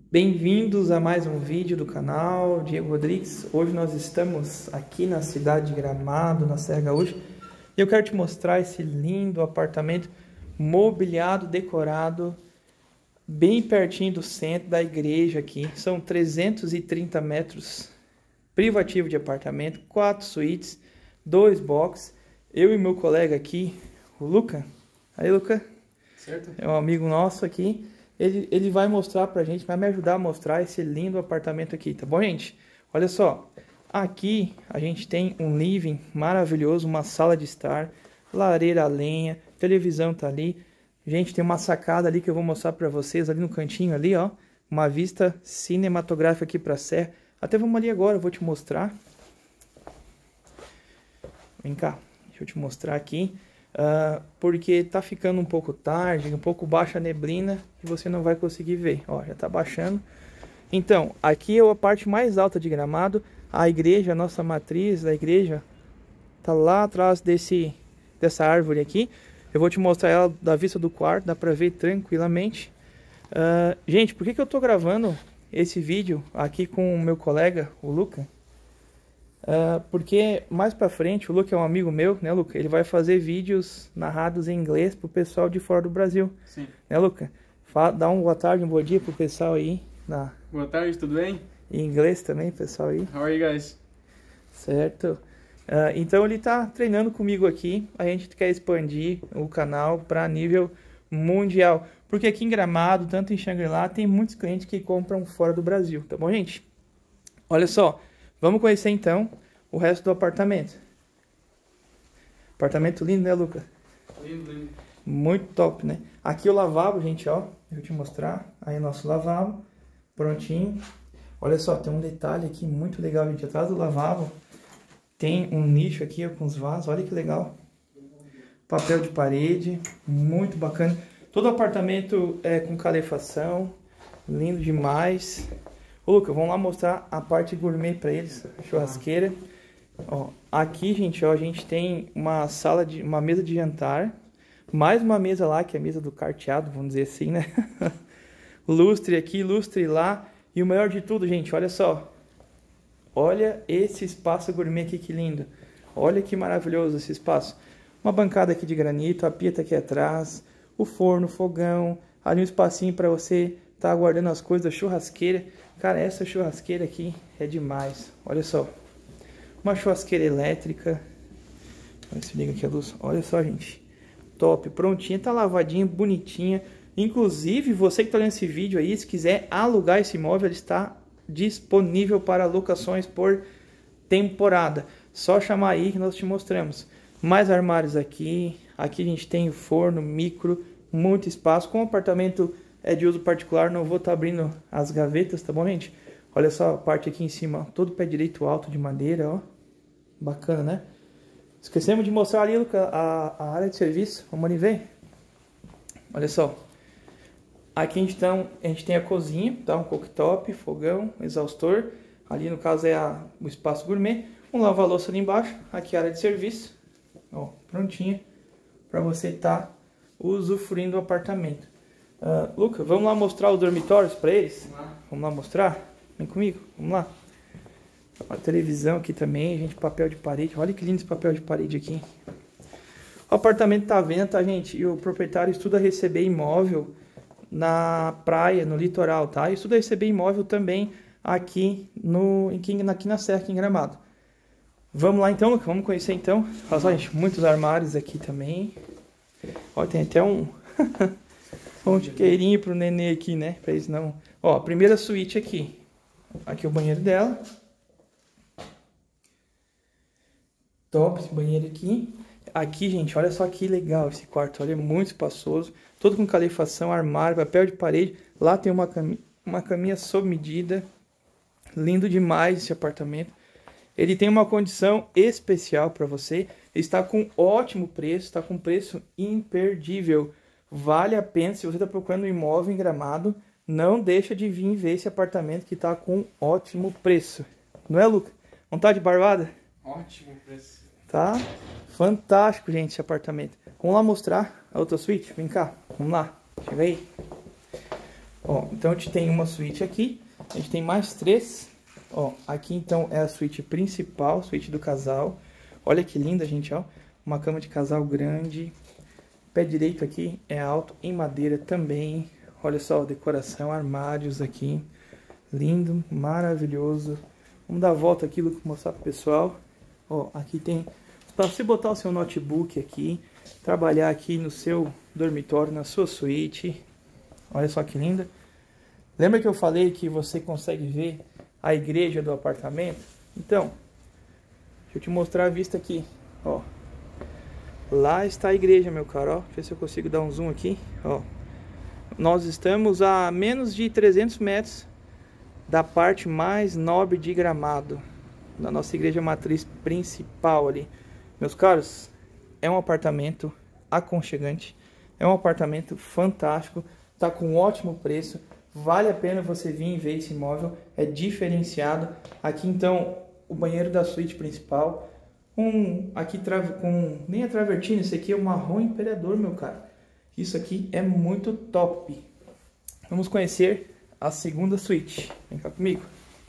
Bem-vindos a mais um vídeo do canal Diego Rodrigues. Hoje nós estamos aqui na cidade de Gramado, na Serra Gaúcha, e eu quero te mostrar esse lindo apartamento mobiliado, decorado, bem pertinho do centro da igreja aqui. São 330 metros, privativo de apartamento, 4 suítes, 2 boxes. Eu e meu colega aqui, o Luca. Aí, Luca. Certo. É um amigo nosso aqui. Ele vai mostrar pra gente, vai me ajudar a mostrar esse lindo apartamento aqui, tá bom, gente? Olha só, aqui a gente tem um living maravilhoso, uma sala de estar, lareira a lenha, televisão tá ali. Gente, tem uma sacada ali que eu vou mostrar pra vocês, ali no cantinho ali, ó. Uma vista cinematográfica aqui pra serra. Até vamos ali agora, eu vou te mostrar. Vem cá, deixa eu te mostrar aqui. Porque tá ficando um pouco tarde, um pouco baixa a neblina e você não vai conseguir ver. Ó, já tá baixando. Então, aqui é a parte mais alta de Gramado. A igreja, a nossa matriz da igreja, tá lá atrás dessa árvore aqui. Eu vou te mostrar ela da vista do quarto, dá pra ver tranquilamente. Gente, por que eu tô gravando esse vídeo aqui com o meu colega, o Luca? Porque mais pra frente, o Luca é um amigo meu, né, Luca? Ele vai fazer vídeos narrados em inglês pro pessoal de fora do Brasil. Sim. Né, Luca? Dá um boa tarde, um bom dia pro pessoal aí. Boa tarde, tudo bem? Em inglês também, pessoal aí. How are you guys? Certo. Então ele tá treinando comigo aqui. A gente quer expandir o canal para nível mundial. Porque aqui em Gramado, tanto em Xangri-Lá, tem muitos clientes que compram fora do Brasil. Tá bom, gente? Olha só. Vamos conhecer então o resto do apartamento. Apartamento lindo, né, Luca? Lindo, lindo. Muito top, né? Aqui o lavabo, gente, ó. Deixa eu te mostrar. Aí o nosso lavabo. Prontinho. Olha só, tem um detalhe aqui muito legal, gente. Atrás do lavabo tem um nicho aqui ó, com os vasos. Olha que legal. Papel de parede. Muito bacana. Todo apartamento é com calefação. Lindo demais. Ô, Luca, vamos lá mostrar a parte gourmet para eles, a churrasqueira. Ó, aqui, gente, ó, a gente tem uma mesa de jantar, mais uma mesa lá, que é a mesa do carteado, vamos dizer assim, né? Lustre aqui, lustre lá. E o melhor de tudo, gente, olha só. Olha esse espaço gourmet aqui, que lindo. Olha que maravilhoso esse espaço. Uma bancada aqui de granito, a pia tá aqui atrás, o forno, o fogão, ali um espacinho para você tá guardando as coisas da churrasqueira. Cara, essa churrasqueira aqui é demais. Olha só. Uma churrasqueira elétrica. Olha se liga aqui a luz. Olha só, gente. Top. Prontinha. Tá lavadinha, bonitinha. Inclusive, você que tá olhando esse vídeo aí, se quiser alugar esse imóvel, ele está disponível para locações por temporada. Só chamar aí que nós te mostramos. Mais armários aqui. Aqui a gente tem o forno, micro, muito espaço. Com o apartamento é de uso particular, não vou estar abrindo as gavetas, tá bom, gente? Olha só a parte aqui em cima, ó, todo pé direito alto de madeira, ó. Bacana, né? Esquecemos de mostrar ali, Luca, a área de serviço. Vamos ali ver? Olha só. Aqui então, a gente tem a cozinha, tá? Um cooktop, fogão, exaustor. Ali, no caso, é o espaço gourmet. Um lava-louça ali embaixo. Aqui a área de serviço. Ó, prontinha. Para você estar usufruindo do apartamento. Luca, vamos lá mostrar os dormitórios para eles? Vamos lá mostrar? Vem comigo, vamos lá. A televisão aqui também, gente, papel de parede. Olha que lindo esse papel de parede aqui. O apartamento tá à venda, tá, gente? E o proprietário estuda receber imóvel na praia, no litoral, tá? E estuda receber imóvel também aqui na Serra, aqui em Gramado. Vamos lá então, Luca, vamos conhecer então. Olha só, gente, muitos armários aqui também. Olha, tem até um... um chiqueirinho pro nenê aqui, né? Pra eles não... Ó, a primeira suíte aqui. Aqui é o banheiro dela. Top esse banheiro aqui. Aqui, gente, olha só que legal esse quarto. Olha, é muito espaçoso. Todo com calefação, armário, papel de parede. Lá tem uma caminha sob medida. Lindo demais esse apartamento. Ele tem uma condição especial para você. Ele está com ótimo preço. Está com preço imperdível. Vale a pena, se você está procurando um imóvel em Gramado, não deixa de vir ver esse apartamento que está com ótimo preço. Não é, Luca? Vontade de barbada? Ótimo preço. Tá fantástico, gente, esse apartamento. Vamos lá mostrar a outra suíte? Vem cá, vamos lá. Chega aí. Ó, então a gente tem uma suíte aqui, a gente tem mais 3. Ó, aqui então é a suíte principal, suíte do casal. Olha que linda, gente, ó. Uma cama de casal grande. Pé direito aqui é alto, em madeira também. Olha só a decoração, armários aqui. Lindo, maravilhoso. Vamos dar a volta aqui, Luca, mostrar pro pessoal. Ó, aqui tem para você botar o seu notebook aqui, trabalhar aqui no seu dormitório, na sua suíte. Olha só que linda. Lembra que eu falei que você consegue ver a igreja do apartamento? Então, deixa eu te mostrar a vista aqui, ó. Lá está a igreja, meu caro, ó. Deixa eu ver se eu consigo dar um zoom aqui, ó. Nós estamos a menos de 300 metros da parte mais nobre de Gramado, da nossa igreja matriz principal ali. Meus caros, é um apartamento aconchegante, é um apartamento fantástico, tá com um ótimo preço, vale a pena você vir e ver esse imóvel, é diferenciado. Aqui então, o banheiro da suíte principal, aqui com nem a travertina, esse aqui é o marrom imperador, meu cara. Isso aqui é muito top. Vamos conhecer a segunda suíte. Vem cá comigo.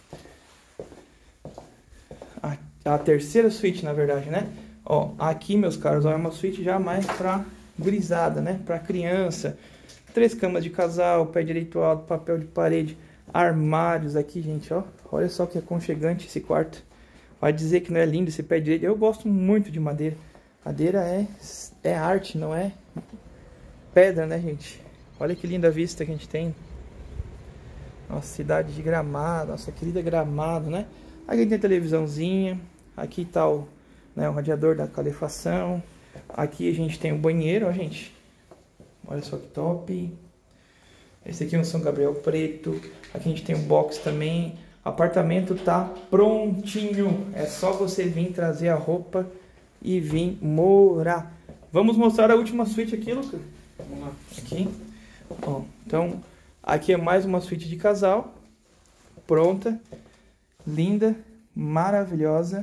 A terceira suíte, na verdade, né? Ó, aqui, meus caros, ó, é uma suíte já mais pra gurizada, né? Pra criança. 3 camas de casal, pé direito alto, papel de parede, armários aqui, gente, ó. Olha só que aconchegante esse quarto. Vai dizer que não é lindo esse pé direito. Eu gosto muito de madeira. Madeira é arte, não é pedra, né, gente? Olha que linda vista que a gente tem. Nossa, cidade de Gramado, nossa querida Gramado, né? Aqui tem a televisãozinha. Aqui tá o radiador da calefação. Aqui a gente tem o banheiro, ó, gente. Olha só que top. Esse aqui é um São Gabriel preto. Aqui a gente tem um box também. O apartamento tá prontinho. É só você vir trazer a roupa e vir morar. Vamos mostrar a última suíte aqui, Lucas. Vamos lá. Aqui. Ó, então, aqui é mais uma suíte de casal. Pronta. Linda. Maravilhosa.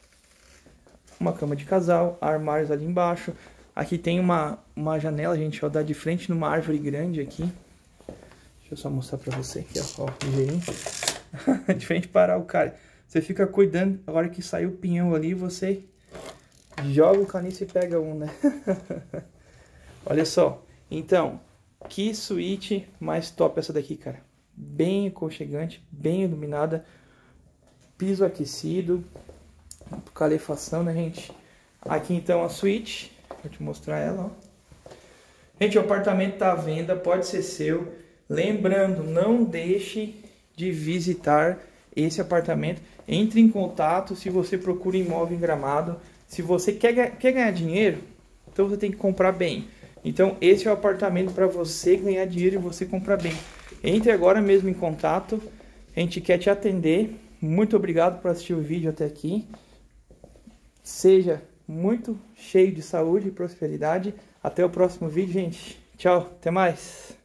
Uma cama de casal. Armários ali embaixo. Aqui tem uma janela, gente, ó, dá de frente numa árvore grande aqui. Deixa eu só mostrar pra você aqui, ó, ligeirinho. De frente para o cara. Você fica cuidando, a hora que sair o pinhão ali, você joga o caniço e pega um, né? Olha só. Então, que suíte mais top essa daqui, cara. Bem aconchegante, bem iluminada. Piso aquecido. Calefação, né, gente? Aqui, então, a suíte. Vou te mostrar ela, ó. Gente, o apartamento tá à venda, pode ser seu. Lembrando, não deixe de visitar esse apartamento. Entre em contato se você procura imóvel em Gramado. Se você quer ganhar dinheiro, então você tem que comprar bem. Então, esse é o apartamento para você ganhar dinheiro e você comprar bem. Entre agora mesmo em contato. A gente quer te atender. Muito obrigado por assistir o vídeo até aqui. Seja muito cheio de saúde e prosperidade. Até o próximo vídeo, gente. Tchau, até mais.